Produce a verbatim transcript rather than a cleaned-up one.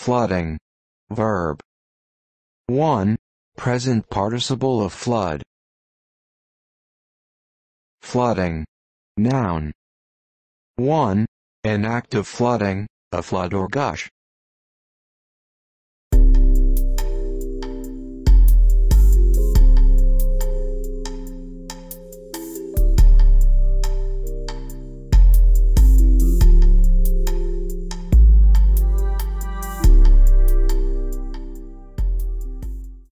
Flooding. Verb. one. Present participle of flood. Flooding. Noun. one. An act of flooding, a flood or gush.